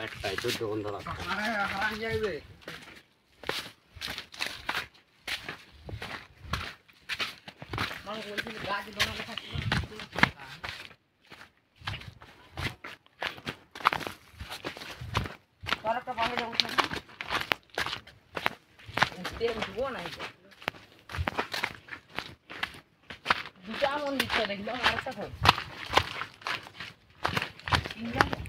একটাই দুধ গন্ধ হারান যাইবে মানে বলছিল গাছ বানালে থাকবে পরটা পাবে যাবো না তেল দিব না এটা দুটা মন দিচ্ছে দেখলাম আরেকটা খাও তিনটা